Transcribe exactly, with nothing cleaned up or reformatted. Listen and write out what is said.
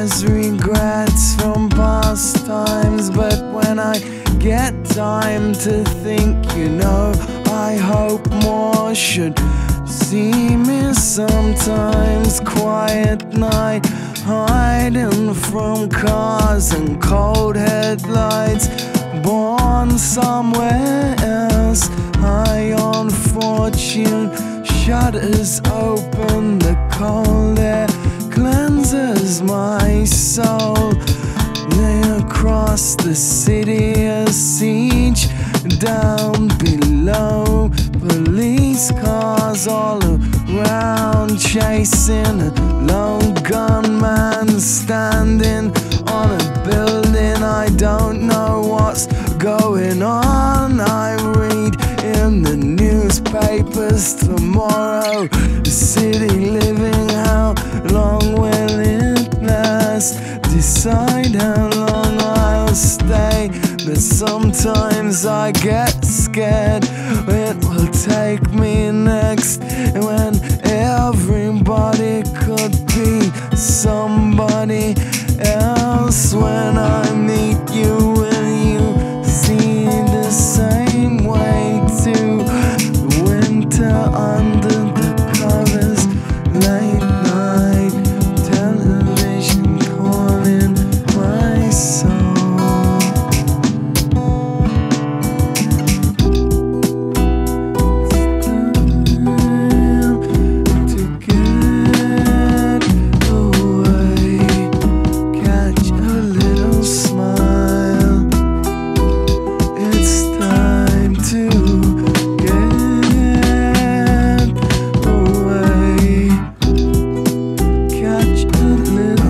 There's regrets from past times, but when I get time to think, you know, I hope more should see me sometimes. Quiet night, hiding from cars and cold headlights. Born somewhere else, high on fortune. Shutters open, the cold air cleanses my soul. Lay across the city, a siege down below. Police cars all around, chasing a lone gunman standing on a building. I don't know what's going on. I read in the newspapers tomorrow. City living, how long will it last? Decide how long I'll stay, but sometimes I get scared it will take me next, when everybody could be somebody else. When I meet you, will you see the same way too? Winter under the covers, late night television calling my soul. Little